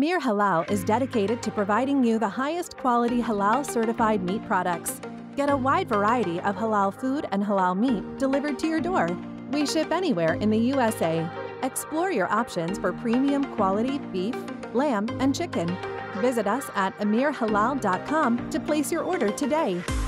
Emir Halal is dedicated to providing you the highest quality halal certified meat products. Get a wide variety of halal food and halal meat delivered to your door. We ship anywhere in the USA. Explore your options for premium quality beef, lamb, and chicken. Visit us at emirhalal.com to place your order today.